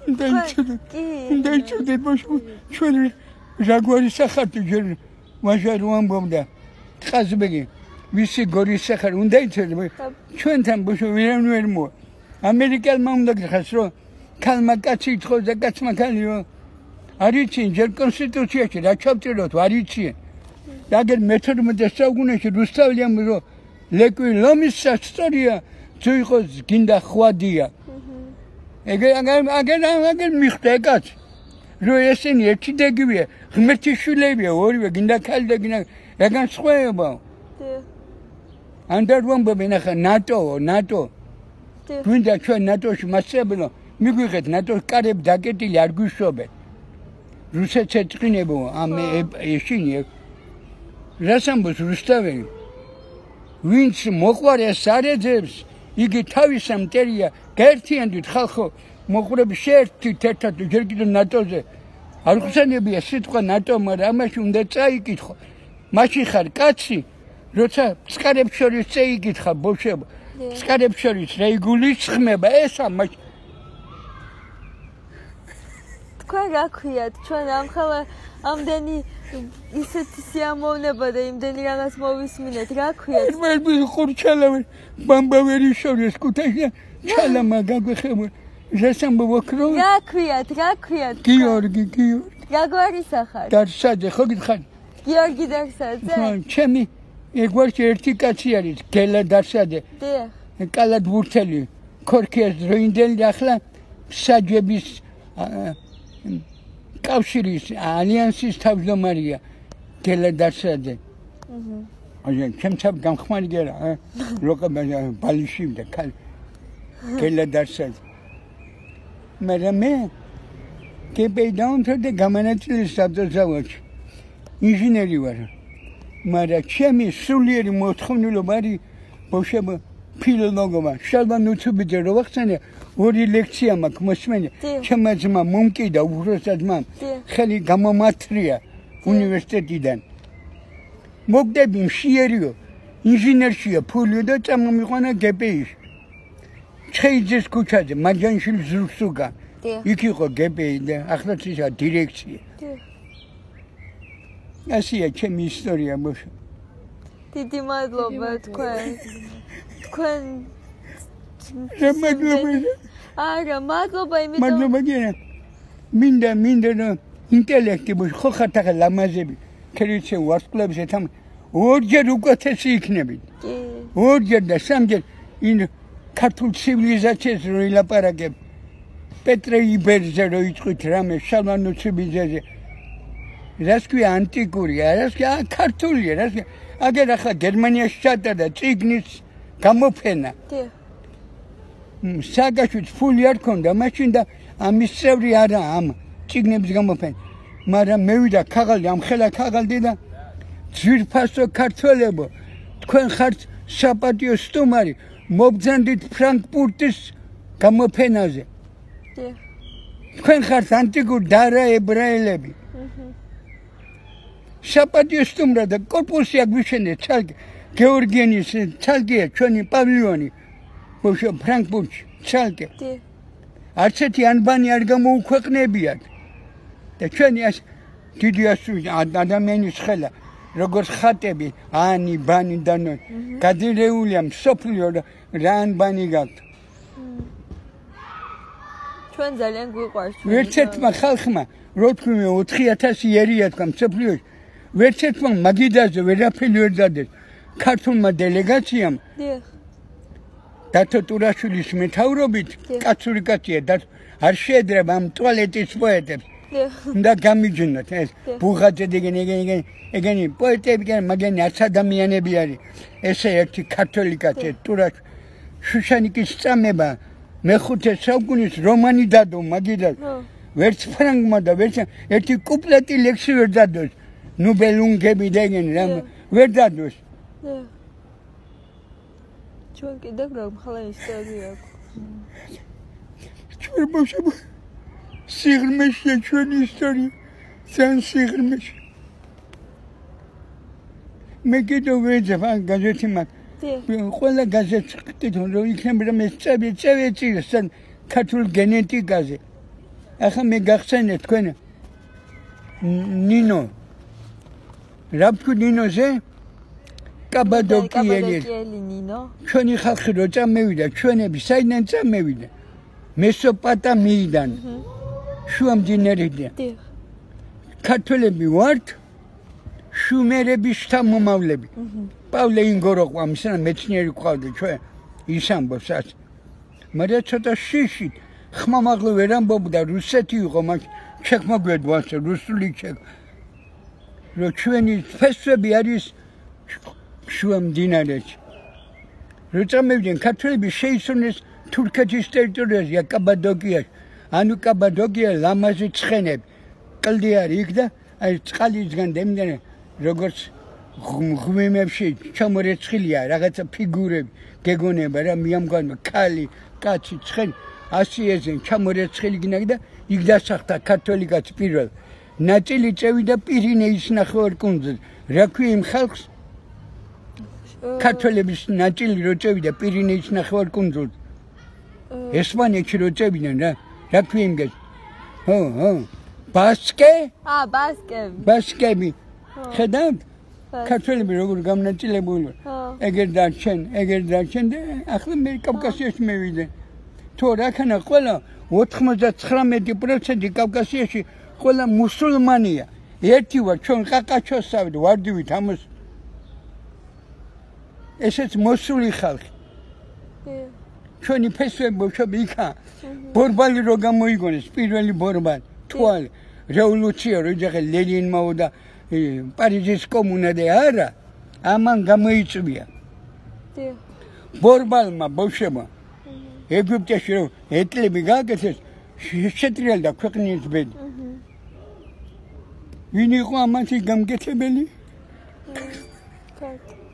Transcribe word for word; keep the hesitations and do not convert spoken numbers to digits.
დაიცოდე ბავშვი ჩვენ რაგვარი სახარდი ჯერ მაშა რო ამბობდა ხაზბეგი ვისი გორის სახარ უნდა იცოდე ჩვენთან ბავშვი ვერან ვერ მოა ამერიკელმა უნდა გიხას რომ ქალმა კაცი ითხოვს და კაცმა ქალიო არ იციან ჯერ კონსტიტუციაში რა ჩავწეროთ არ იციან დაგერ მეთორმეტე საუკუნეში რუსთავიამ რომ ლეკვი ლომის სასტორია თუ იყოს გინდა ხვადია ეგ აგერ აგერ აგერ მიხდა კაც რო ესენი ერთი დეგივია ღმერთის შვილებია ორივე გინდა ქალი და გინდა რაგან სხვაება ანდარვამბობენ ახლა ნატო ნატო გვინდა ჩვენ ნატოში მასწავლო მიგვიღეთ ნატოს კარები დაკეტილი არ გვიშობენ რუსეთს ეწყინებო ამ ეშინი რას ამბობს რუსთაველი ვინც მოყვარეს სარეძებს იგი თავისა მტერია გაერთიანდით ხალხო მოყვრები შეერთით ერთად ჯერ კიდევ ნატოზე არ ხსენებია სიტყვა ნატო მაგრამ ამაში უნდა წაიკითხო მაშინ ხარ კაცი როცა სკარებს შორის წაიკითხა ბავშვებო სკარებს შორის რა იგულისხმება ეს ამაში თქვენ რა ქვიათ ჩვენ ამხელა ამდენი ისეთი სიამოვნება და იმდენი რაღაც მოვისმინეთ რა ქვიათ მე ხურჩალავი ბამბავერი შორის კუთაშა ჩალამა გაგვეხება ჟესამბო ვაკრო რა ქვიათ რა ქვიათ გიორგი გიორგი რა გვარი სახარ დარსაძე ხო გითხარ გიორგი დარსაძე ჩემი ეგვარში ერთი კაცი არის გელა დარსაძე დიახ კალად ბურთელი ქორქიას დროინდელი ახლა საჯების კავშირის ალიანსის თავმჯდომარეა გელა დარსაძე აჰა ჩემცაბ გამხმარი გერა როკა ბალიში და კალ გელა დარსაძე მაგრამ მე კეპეიდაუნთრე გამანაწილე საბრძოლოში ინჟინერი ვარ მაგრამ ჩემი სულიერი მოთხოვნილობა არის ბავშვებო ფილოლოგობა შალბანუცუბიძე რო ვახსენე ორი ლექცია მაქვს მოსმენე ჩემმა ძმა მომკიდა უბრალოდ ძმა ხელი გამომართრია უნივერსიტეტიდან მოგდები მშიერიო ინჟინერშია ფულიო და წამომიყვანა გპ-ში ჩხეიძეს ქუჩაზე მაჯანიშვილის ზურგსუგა იქ იყო გპ-ი და ახლაც ისა დირექცია ასია ჩემი ისტორია ბავშვო დიდი მადლობა თქვენ თქვენ რა მადლობა არა მადლობა იმიტომ მადლობა გერა მინდა მინდა რომ ინტელექტი ბავშვო ხო ხართ ახლა ლამაზები ქრიცე ვარსკვლებს ეთამ ორჯერ უკეთესი იქნებით კი ორჯერ და სამჯერინ ქართულ ცივილიზაციას რო ილაპარაკებ პეტრე იბერზე რო იწვით რამე შალმანუცუბიძეზე რას ქვია ანტიკურია რას ქვია ქართულია რას ქვია აგერ ახლა გერმანიაში ჩატარდა წიგნის გამოფენა საგაშვით ფული არ ქონდა მაშინ და ამის წევრი არა ამ წიგნების გამოფენა მაგრამ მევიდა ქაღალდი ამხელა ქაღალდი და ძვირფასო ქართველებო თქვენ ხართ საპატიო სტუმარი მობძანდით ფრანკფურტის გამოფენაზე თქვენ ხართ ანტიკურ დარა ებრაელები საპატიო სტუმრად და კორპუსი აგვიშენეთ ცალკე გეორგიანის ცალკეა ჩვენი პავილიონი ბავშვო ფრანკფურტში ცალკე არც ერთი ანბანი არ გამოუქვეყნებიათ და ჩვენი ეს დიდი ადამიანის ხელა როგორც ხატები ანი ბანი და ნო გადირეულია მსოფლიო რა ანბანი გაქვთ ჩვენ ძალიან გვიყვარს ერთ-ერთმა ხალხმა რო თქვი ოთხი ათასი ერია თქვა მსოფლიოში ვერცერთმა მაგიდაზე ვერაფერი ვერ დადეს ქართულმა დელეგაციამ დათო ტურაშვილის მეთაურობით კაცური კაცია და არ შეედრება ამ ტუალეტის პოეტებს და გამიჯნოთ ეს ბუღაძე დეგენ ეგენ ეგენი პოეტები მაგენი არც ადამიანები არის ესე ერთი ქართული კაცი ტურაშ შუშანიკის წამება მეხუთე საუკუნის რომანი დადო მაგიდას ვერც ფრანგმა და ვერც ერთი კუპლეტი ლექსი ვერ დადოს ნუბელუნგები დეგენ რამ ვერ დადოს ჩვენ კიდევ გამხალა ისტორია აქვს ჩვენ ბავშვები სიღრმეშია ჩვენი ისტორია ძალიან სიღრმეში მე კიდევ ვეძებ ან გაზეთი მაქვს ყველა გაზეთს ვკითხავ რომ იქნება რომ ეს წევი წევი წიგნს ქართულ გენეტიკაზე ახლა მე გახსენეთ თქვენ ნინო რა ვთქვი ნინოზე კაბადოკიელი ნინო ჩვენი ხალხი რო წამევიდა ჩვენები საიდან წამევიდა მესოპოტამიიდან შუა მდინარიდან ქართველები ვართ შუმერების შთამომავლები პავლე ინგორო ყვამს რა მეცნიერი ყავდა ჩვენ ის ამბობს ას მაგრამ ცოტა შიშით ხმამაღლა ვერ ამბობდა რუსეთი იყო მას ჩეხმაგვედვას რუსული ჩეხ რო ჩვენი ფესვები არის შუა მდინარეში რო წამევდნენ ქართველები შეისუნეს თურქეთის ტერიტორიაზე კაბადოკიაში ანუ კაბადოკია ლამაზი ცხენები კლდი არის იქ და აი წყალისგან დემდნენ როგორც ღმემებში ჩამორეცხილია რაღაცა ფიგურები გეგონება რა მიამგანო ქალი კაცი ცხენი ასი ეზენ ჩამორეცხილი გინდა და იქ დასახდა ქართველი კაცი პირველ ნაწილი წევიდა პირინეის ნახევარკუნძულზე რა ქვია იმ ხალხს ქართველების ნაწილი რო წევიდა პირინეის ნახევარკუნძულზე ესპანეთში რო წევიდნენ რა რა ქვია იმ გაზ ხო ხო ბასკე ა ბასკები ბასკები ხედავთ ქართველები როგორ გამნაწილებული ეგერ დარჩენ ეგერ დარჩენ და ახლა მე კავკასიაში მევიდე თუ რაკანა ყველა ოთხმოცდათხრამეტი პროცენტი კავკასიაში ყველა მუსულმანია ერთი ვარ ჩვენ ყაყაჩოსავით ვარდივით ამას ესეც მოსული ხალხი ჩვენი ფესვები ბავშვები იქა ბორბალი რო გამოიგონეს პირველი ბორბალი თვალ რევოლუცია რო იძახე ლენინმა და პარიზის კომუნა და არა ამან გამოიწვია ბორბალმა ბავშვებმა ეგვიპტეში რო ეტლები გააკეთეს შეტრიალდა ქვეყნის ბედი ვინ იყო ამათი გამგეთებელი